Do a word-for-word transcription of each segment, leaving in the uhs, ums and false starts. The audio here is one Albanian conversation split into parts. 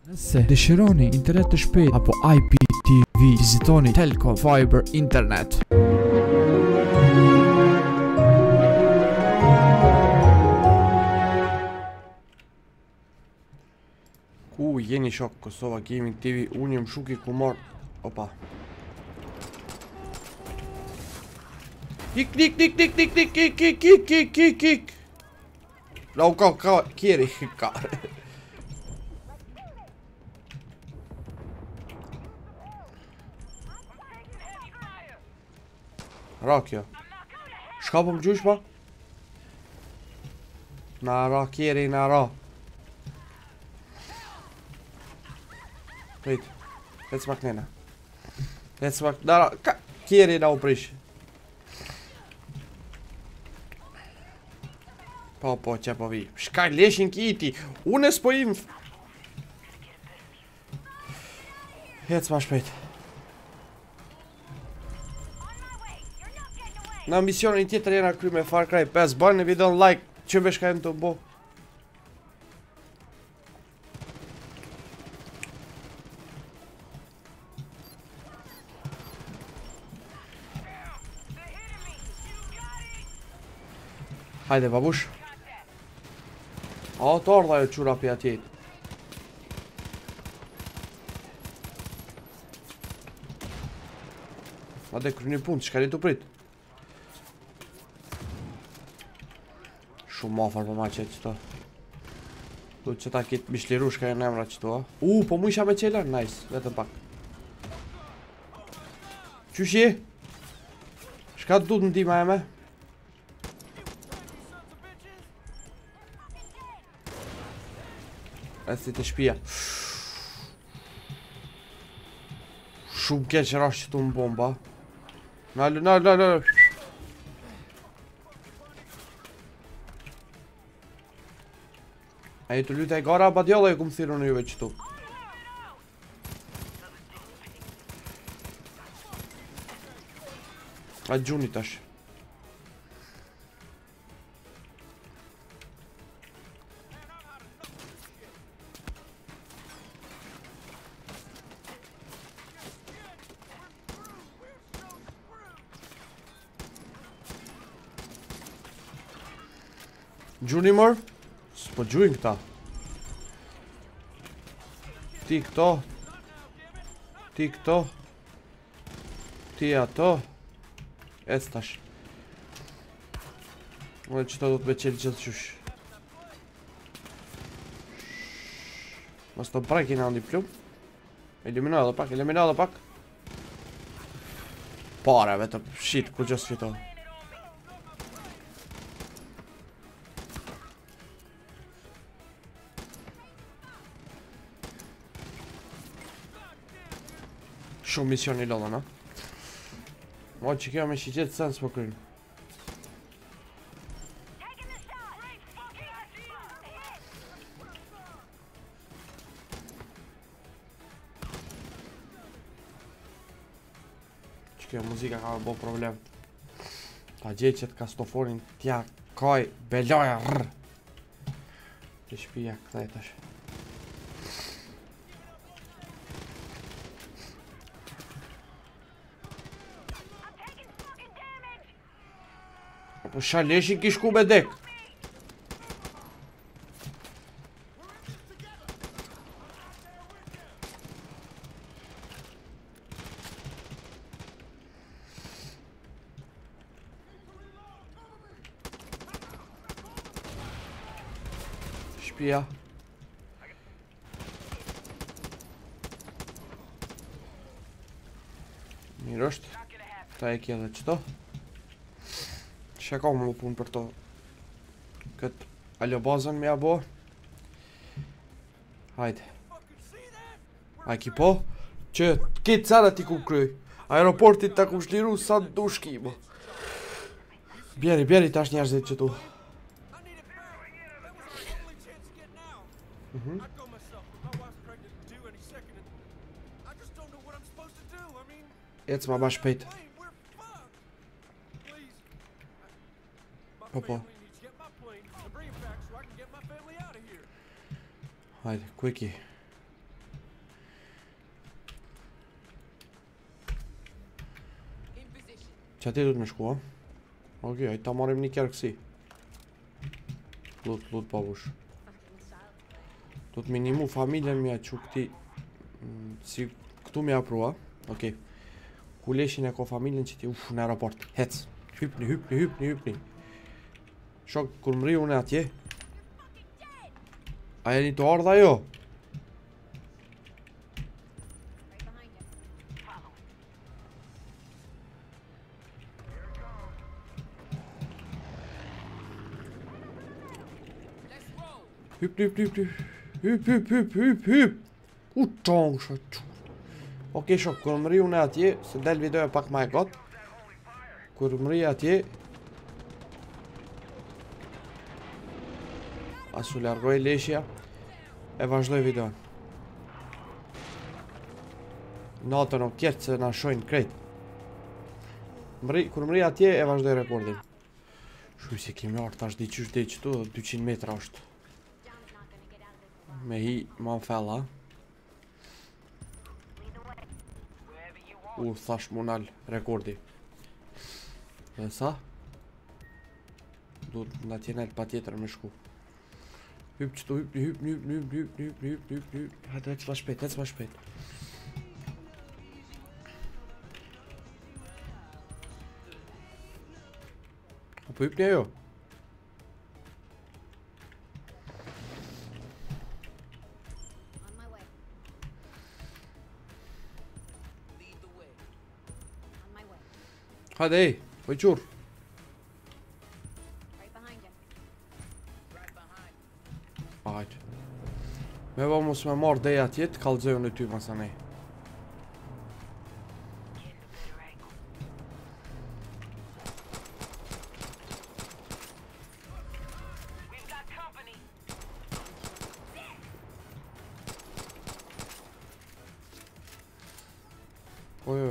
Se dëshironi internet të shpejt apo I P T V, vizitoni Telkom Fiber Internet. Ku jeni shok Kosova Gaming T V, unë jem Shuki Kumar. Opa. Kik, kik, kik, kik, kik, kik, kik, kik, kik, kik, kik, kik. La u ka, ka, kjeri, ka. Ra kjo. Shka po më gjush pa? Na ra, kjeri, na ra. Wait. Lec mak nena. Lec mak, na ra, ka, kjeri na u prish. Po, po, që po vi. Shkaj leshin kiti. Unë e s'po im. Hec ma shpejt. Në misionin tjetër jena kry me Far Cry pesë. Bani në videon like. Që me shkajmë të bo. Hajde babush. A, të ardha jo qura për atjet. A dhe kry një punë, që ka një të prit. Shumë mafar për ma qëtë qëto. Du që ta kitë mishliru shka e në emra qëto. U, po mu isha me qelar, nice, vetëm pak. Qysh je? Shka të du të ndima e me? E si të shpia. Shumë keq rash që tu më bomba. Nalë, nalë, nalë, nalë. A i të luta e gara, ba djalla e ku më thiru në juve qëtu. A gjuni tash. Gjuni mër? S'po gjujnë këta. Ti këto. Ti këto. Ti ato. Ec tash. Dhe qëta do të me qelë gjithë qush. Mas të brajki në andi plum. Elimino edhe pak, elimino edhe pak. Pare vetëm, shit, ku gjës fito. Shumë mision i lodha, na? O, që kjo me shqyqet sens po krynë. Që kjo muzika ka bo problem. Ta gjej që të kastoforin tja kaj beloja rrë. Që shpija këta e tash. Po shaleshin kish ku me dek. Shpia. Mirë është. Ta e kje dhe qëto. Që ka më punë për to. Këtë alo bazën me abo. Hajde. A ki po? Që këtë cara ti ku kryj. Aeroportit ta ku shliru sa të du shkimo. Bjeri, bjeri tash njerëzit që tu. Ec ma ba shpejt. Po, po. Hajde, quickie. Që ati du të me shku, a? Ok, hajtë ta marim një kjerë kësi. Lut, lut, babush. Du të minimu familjen mja që këti... Si këtu me aprua. Ok. Ku leshin e ko familjen që ti uff në aeroport. Hec. Hypni, hypni, hypni, hypni. Shok, kur më ri unë atje. A jeni të ardha jo? Hyp, hyp, hyp, hyp. Hyp, hyp, hyp, hyp, hyp. U qong shë. Ok, shok, kur më ri unë atje, se del videoja pak ma e got. Kur më ri atje, asu largoj leshja, e vazhdoj videon. Natën o kjertë se na shojnë krejt. Mri, kur më ri atje, e vazhdoj rekordin. Shuj si kemi artë, tash di qysh dhe qëtu, dyqind metra është. Me hi, ma në fella. U, thash munal, rekordi. Dhe sa? Du të nga tjenel pa tjetër me shku. Hyp qëtu, hyp, hyp, hyp, hyp, hyp, hyp, hyp, hyp, hyp. Hajde, hec ma shpet, hec ma shpet. Apo hyp një jo? Hajde, ej, oj qur. Hajde. Me va mos me marrë deja tjetë, kalëzëju në ty masa nej. Ojo.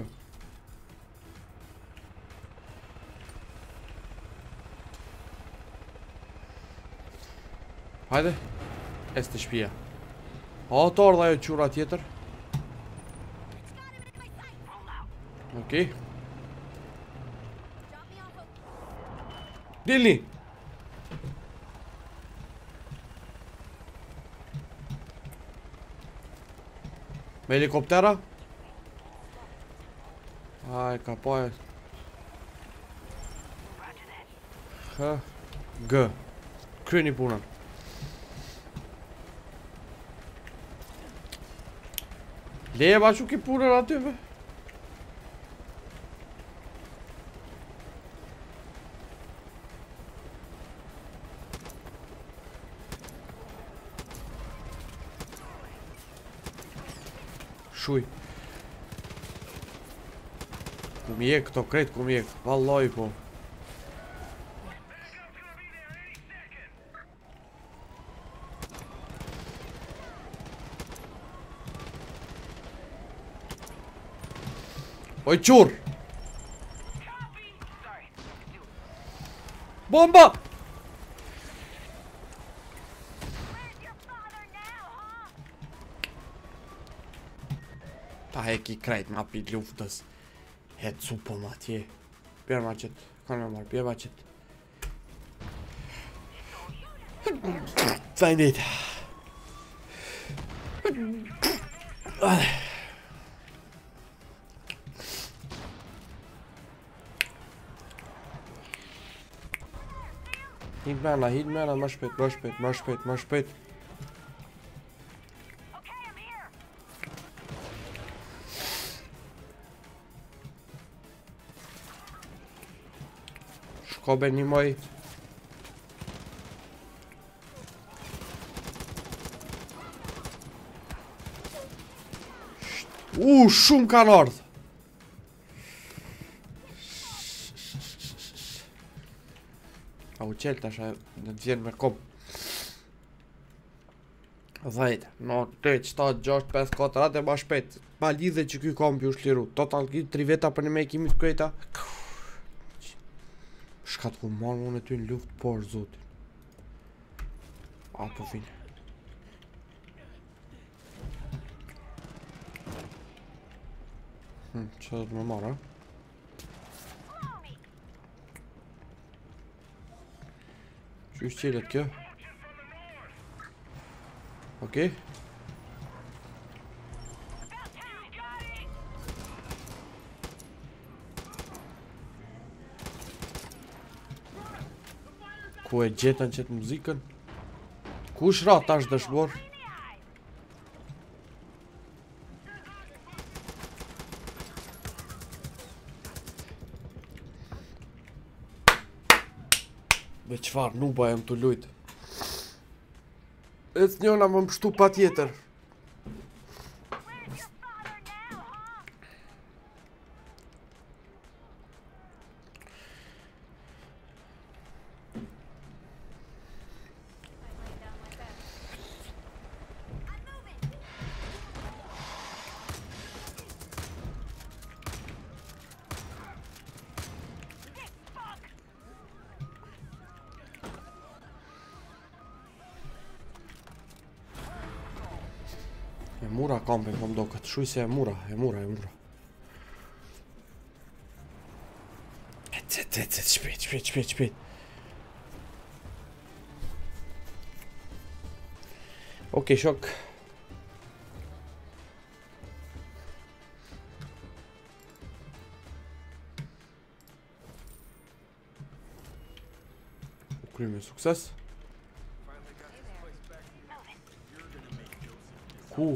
Hajde, es të shpia. A të ardha jo qura tjetër. Okej. Dilni. Me helikoptera. Aj, ka pa e. H, G. Kryeni punën. Leje ba që ki punën aty be. Shuj. Ku mi jek këto krejt, ku mi jek. Vallaj po. Oj qur. Bomba. Ta heki krejt ma pi luftës. Het supo ma tje. Pjerë ma qëtë. Kanë me marë, pjerë ma qëtë. Sajnë ditë. Hit mena, hit mena, më shpet, më shpet, më shpet, më shpet. Shkobe një moj. U, shumë kanë ardhë. A u qelë tash në të vjenë me kom. Dhejtë, në tëjtë, shtatë, gjashtë, pesë, katër, atë e ma shpet. Ma lidhe që kuj kompi u shliru. Total ki tri veta për një me kimi të krejta. Shkat ku marë unë e ty në luft, por zotin. A po finë. Hm, që dhe të me marë, a? Qysh qelet kjo? Okej. Ku e gjetën qëtë muzikën? Kush ra tash dëshbor? Me qfar nuba jem të lujt. E të njona më mështu pa tjetër. E mura kampe po mdo këtë shuj se e mura, e mura, e mura. Et, et, et, et, shpejt, shpejt, shpejt, shpejt. Okej, shok. U kry me sukses. Ku?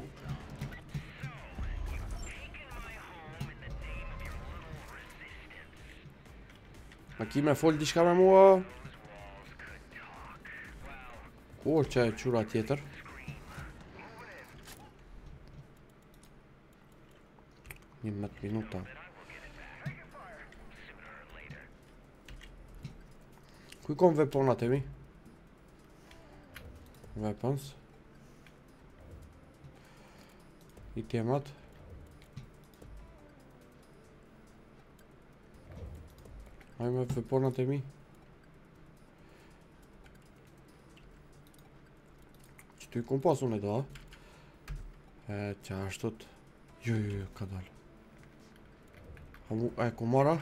Ma ki me fol diçka me mua? Ku është që e qura tjetër? Njëmet minuta. Ku i kom veponat e mi? Weapons. I temat. Ajme veponat e mi. Që tu i kom pas unë e da. E që ashtot. Jo, jo, jo, ka dal. E ku mara?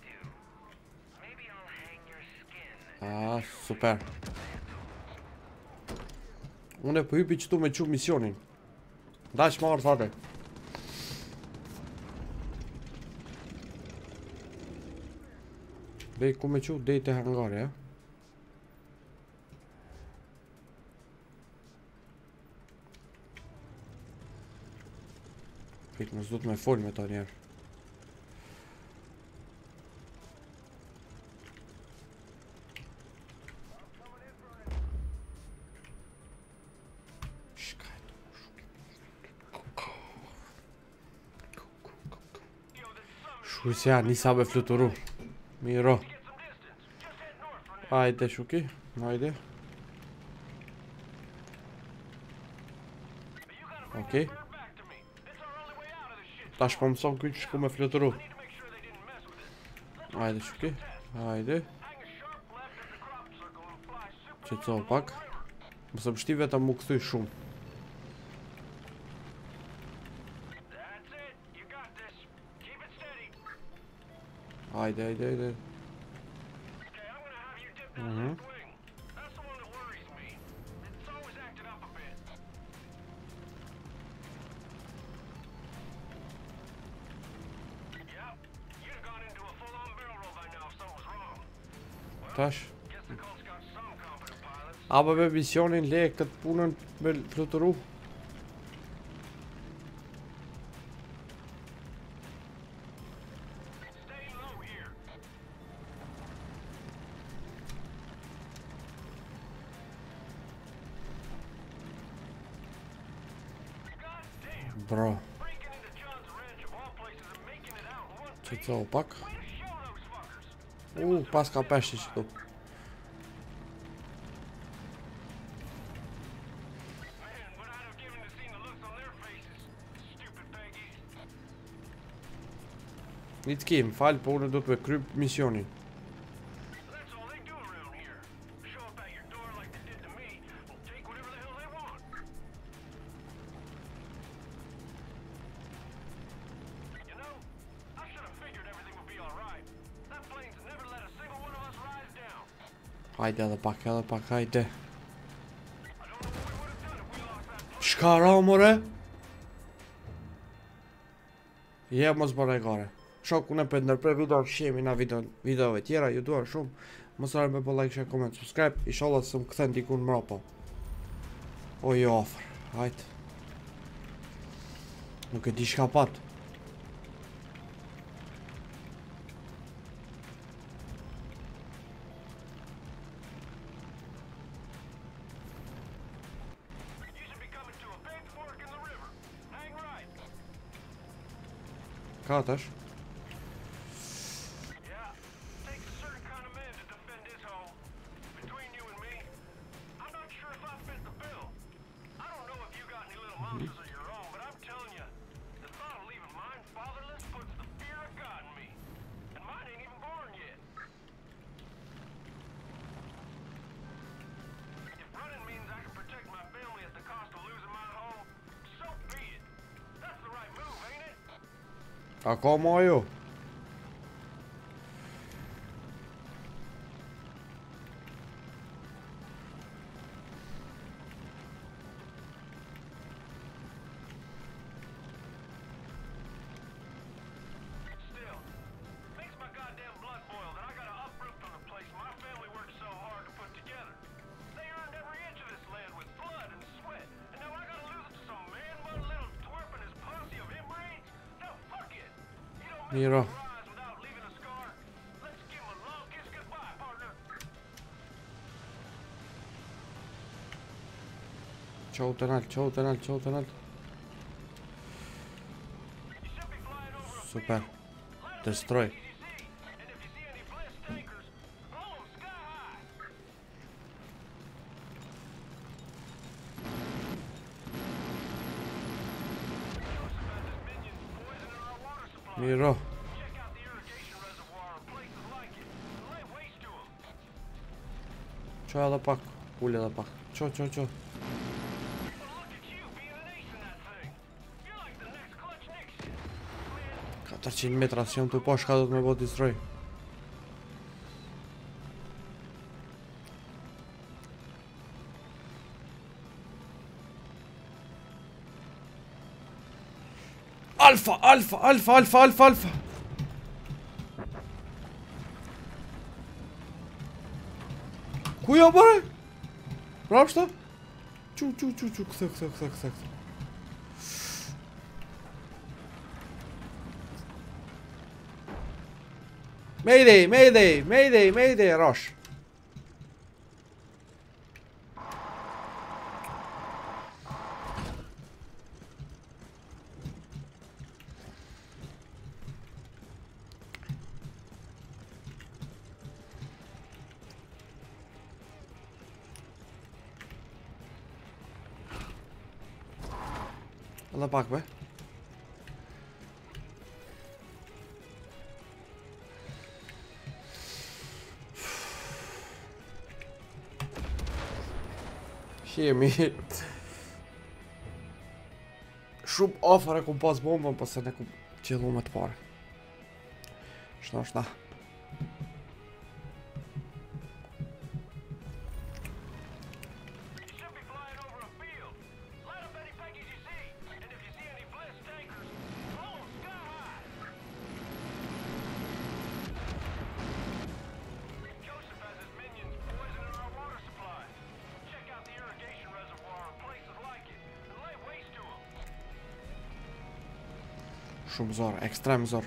A, super. Unë e për hypi që tu me qu misionin. Da që marrë thate. Bej ku me qu dejt e hangare, ja? Prit nësë du të me fol me ta njerë. Shuisja, nisa me fluturu. Miro. Ajde, shuki. Ajde. Okej. Tash po mëson këtë shku me fluturu. Ajde, shuki. Ajde. Qëtëso pak. Mësë pështi vetëm mu këthy shumë. Ajde, ajde, ajde. Mhm. Tash. Apo me misionin le këtë punën me fluturu. Bro. Që të zohë pak. U, pas ka peshti që tu. Një të kemë, falë, po unë do të me kryp misionin. Hajde edhe pak, edhe pak, hajde. Shka ra, more? Je mos bërë e gare. Shoku në për ndërpre video, shemi na video, videove tjera, ju duar shumë. Mos rarë me bë like, share, comment, subscribe. Inshallah se më këthen dikun mrapa. O jo afer, hajt. Nuk e di shka pat. Ka tash? A ka ma jo? Miro. Qau të nalë, qau të nalë, qau të nalë. Super. Destroy. Miro. Qo edhe pak, ullë edhe pak. Qo, qo, qo. katërqind metra, si jam të po shka do të me bo destroy. Alfa, alfa, alfa, alfa, alfa, alfa. Ku jo bërë? Prapshta? Qu, qu, qu, qu, këthe, këthe, këthe, këthe, këthe. Mayday, mayday, mayday, mayday, rush. Edhe pak be. Jemi shumë ofër e ku pas bombën, pëse ne ku qëllu me të pare. Shna, shna. Shumë zor, ekstrem zor.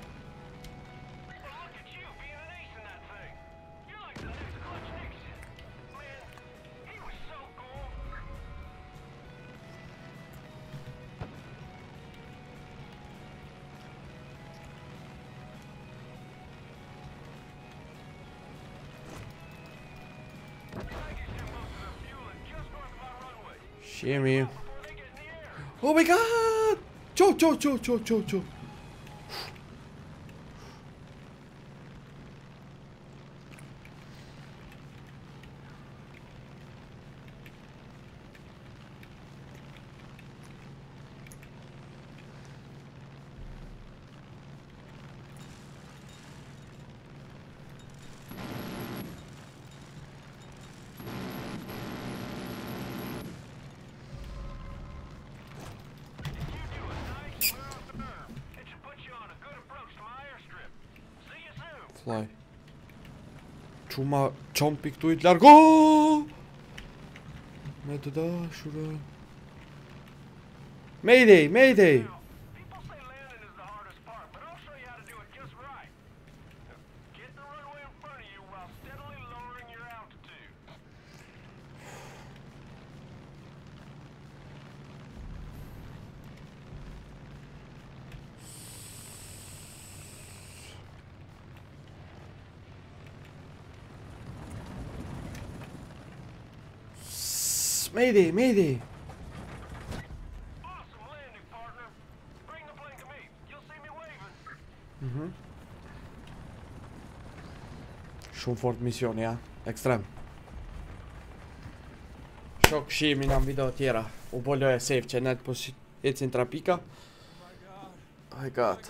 Shemi. Oh my god! Qo, qo, qo, qo, qo, qo. Fly. Çuma çompik tuitlar go. Me të dashura. Mayday, mayday. Mayday, mayday. Mhm. Shumë fort misioni, ja, ekstrem. Shok shimin në video tjera. U boloj e safe që net po si ecin trapika. Oh my god.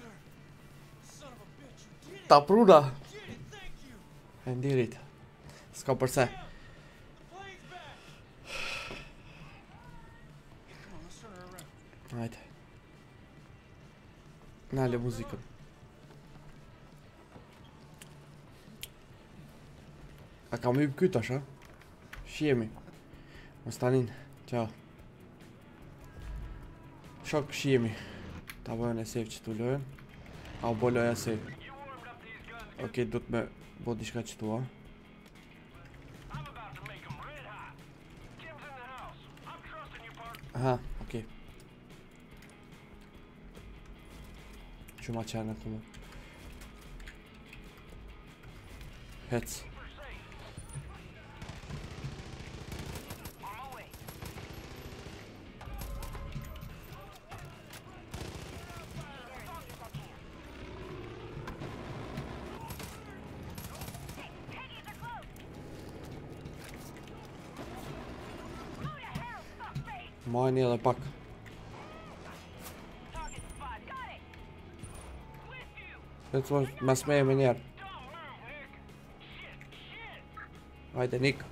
Ta pruna. E ndirit. S'ka përse. Hajde. Nale muzikën. A kam hyp kyt tash, a? Shihemi. Mos tanin. Ciao. Shok shihemi. Ta bëjën e safe që tu lojën. A u bo loja safe. Okej, do të me bo diçka që tu, a? Aha, okej. Që ma qenë e këmë. Hec. Majni edhe pak. Këtë më mas me e me njerë. Hajde, Nick.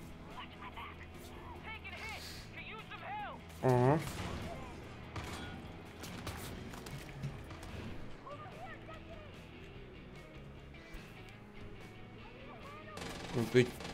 Aha. Në të bëjt.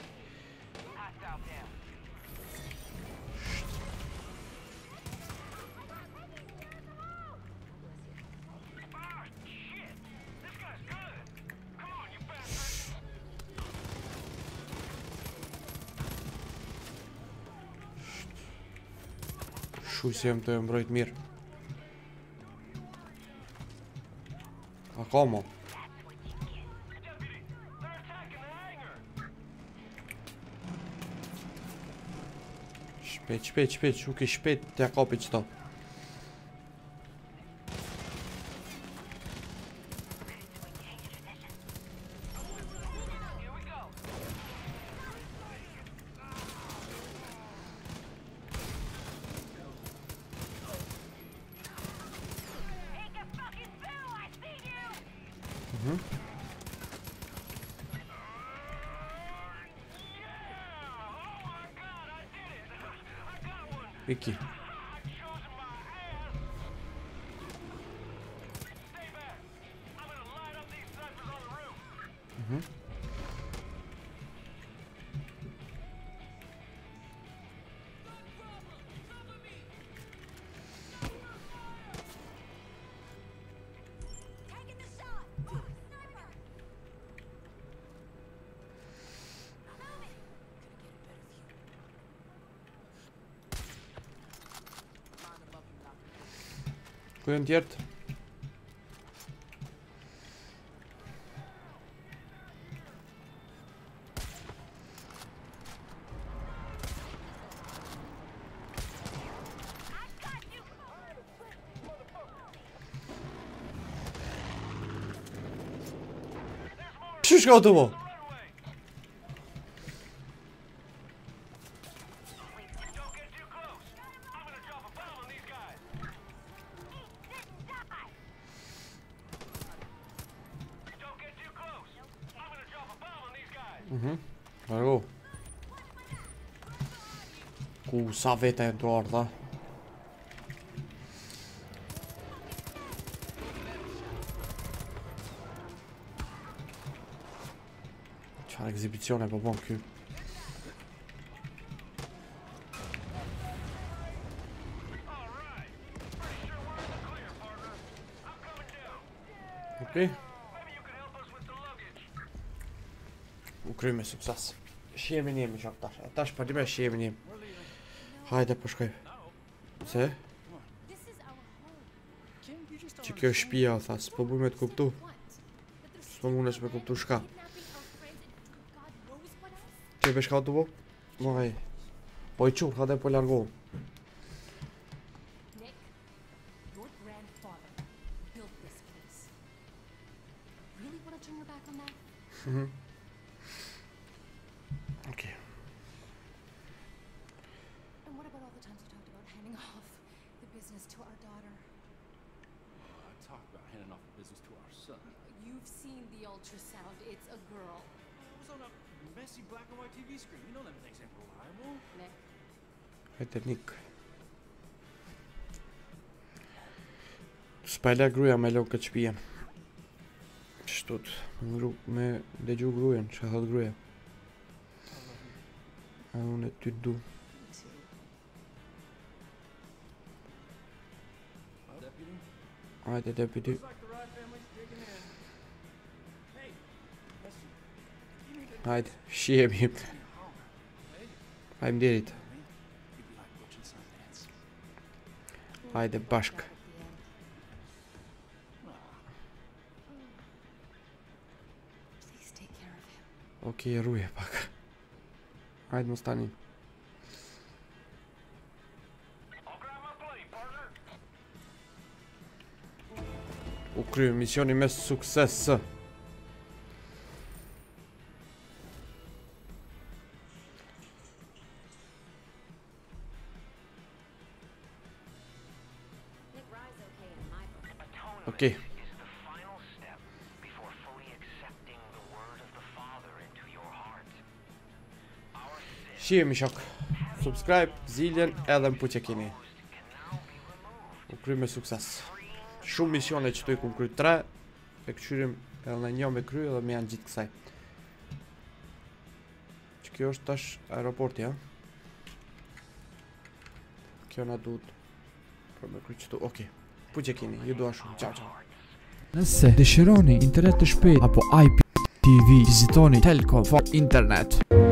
Shuj se jem të e mbrojt mirë. A ka mo? Shpet, shpet, shpet, shuk i shpet të ja kapi qëto. Iki. Mhm. Ku janë tjertë? Pëshu shka të mo? Mhm, largo. Ku sa vete e në të ardha. Çfarë ekzibicione po bën ky. Okej. U kry me sukses. Shihemi njemi që tash. E tash pa di me shihemi njemi. Hajde po shkoj. Se? Që kjo është shtëpia, tha, s'po buj me të kuptu. S'po mundesh me kuptu shka. Që e shka të bo? Moj. Po i qurë, hajde po largohu. Mhm. Okay. And what about all the times we talked about handing off the business to our daughter? I talked about handing off the business to our son. You've seen the ultrasound. It's a girl. It was on a messy black and white T V screen. You know them things ain't reliable. Nick. Hajde Nick. S'pajla gruja me logë këtë shpijen. Shtut, me dëgju grujen, që thot gruja. A unë ty du. Hajde deputy. Hajde, shihemi. Faleminderit. Hajde bashk. Okej, ruje pak. Hajde mos tani. U krye misioni me sukses. Okej. Shihemi shok. Subscribe, ziljen edhe më puqe kini. U kry me sukses. Shumë misione që të i kum kry tre. E këqyrim edhe një me kry edhe me janë gjithë kësaj. Që kjo është tash aeroporti, ha? Kjo na duhet për me kry qëtu. Okej. Puqe kini, ju dua shumë. Ciao, ciao. Nëse dëshironi internet të shpejt apo I P T V, vizitoni Telkom for Internet.